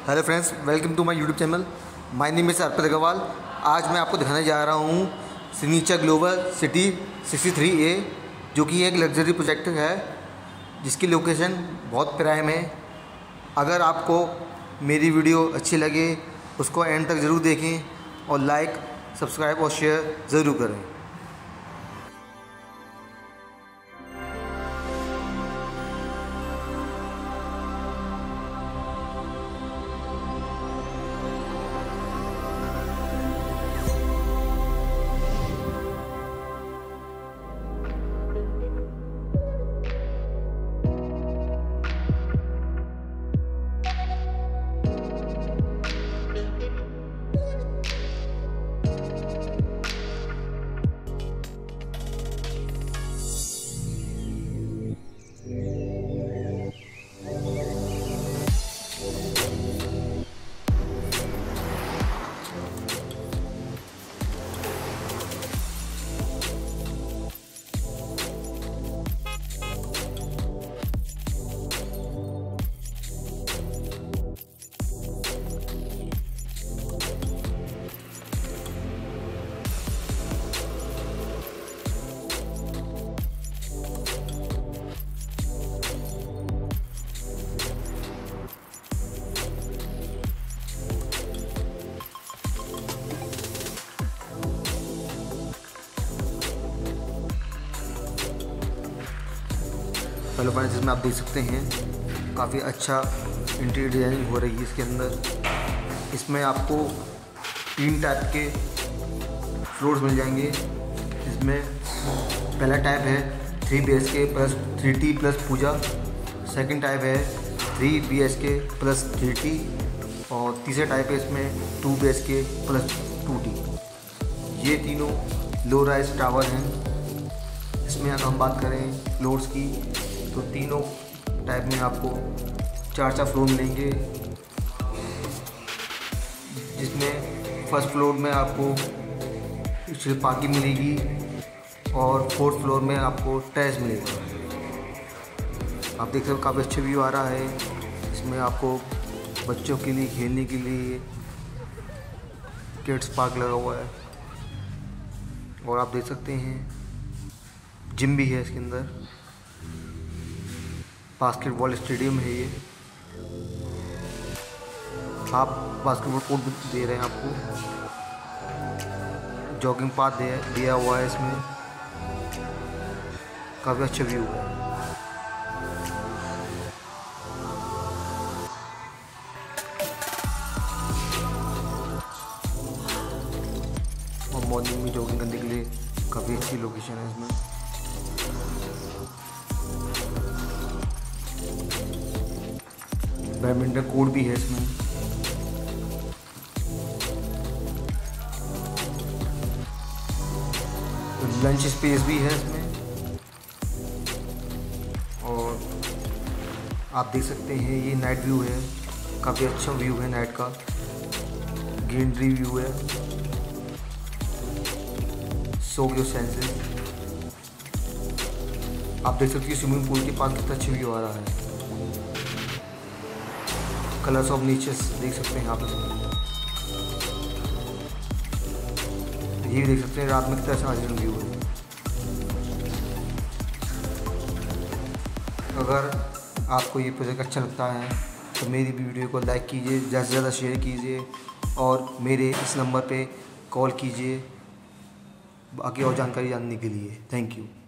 Hello friends, welcome to my YouTube channel. My name is Arpit Agarwal. आज मैं आपको दिखाने जा रहा हूँ सिग्नेचर ग्लोबल सिटी 63A, जो कि एक लग्जरी प्रोजेक्ट है जिसकी लोकेशन बहुत प्राइम है। अगर आपको मेरी वीडियो अच्छी लगे उसको एंड तक ज़रूर देखें और लाइक, सब्सक्राइब और शेयर ज़रूर करें। हेलो फ्रेंड्स, इसमें आप देख सकते हैं काफ़ी अच्छा इंटीरियर डिज़ाइनिंग हो रही है इसके अंदर। इसमें आपको 3 टाइप के फ्लोर्स मिल जाएंगे। इसमें पहला टाइप है 3 BHK plus 3T plus puja. Second type है 3 BHK प्लस 3T और तीसरा टाइप है इसमें 2 BHK प्लस 2T। ये तीनों लो राइज टावर हैं। इसमें अगर हम बात करें फ्लोर्स की तो तीनों टाइप में आपको 4 फ्लोर मिलेंगे, जिसमें फर्स्ट फ्लोर में आपको शिल्पाकी मिलेगी और 4th फ्लोर में आपको टेरेस मिलेगा। आप देख सकते हो काफ़ी अच्छा व्यू आ रहा है। इसमें आपको बच्चों के लिए खेलने के लिए किड्स पार्क लगा हुआ है और आप देख सकते हैं जिम भी है इसके अंदर। बास्केटबॉल स्टेडियम है ये। आप बास्केटबॉल कोर्ट भी दे रहे हैं आपको। जॉगिंग पाथ दिया हुआ है इसमें। काफ़ी अच्छा व्यू है। और मॉर्निंग में जॉगिंग करने के लिए काफ़ी अच्छी लोकेशन है इसमें। बैडमिंटन कोर्ट भी है इसमें। लंच स्पेस भी है इसमें और आप देख सकते हैं ये नाइट व्यू है। काफ़ी अच्छा व्यू है नाइट का। ग्रीनरी व्यू है। Soak your senses. आप देख सकते हैं स्विमिंग पूल के पास कितना अच्छा व्यू आ रहा है। कलर्स ऑफ नेचर्स देख सकते हैं आप इसमें। ये भी देख सकते हैं रात में कितना अच्छा नेचुरल व्यू है। अगर आपको ये प्रोजेक्ट अच्छा लगता है तो मेरी वीडियो को लाइक कीजिए, ज़्यादा से ज़्यादा शेयर कीजिए और मेरे इस नंबर पे कॉल कीजिए बाकी और जानकारी जानने के लिए। Thank you.